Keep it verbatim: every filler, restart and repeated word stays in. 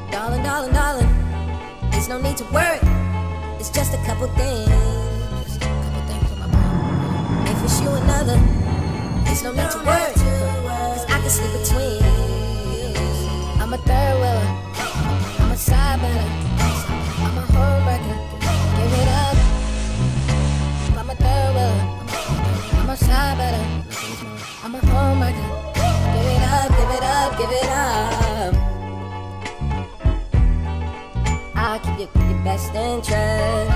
Darling, darling, darling, there's no need to worry. It's just a couple things. Just a couple things on my mind. If it's you another, there's no need to worry. Cause I can sleep between. I'm a third wheeler, I'm a side better, I'm a homewrecker. Give it up. I'm a third wheeler, I'm a side better, I'm a homewrecker. Give it up, give it up, give it up. I'll keep your, your best interest.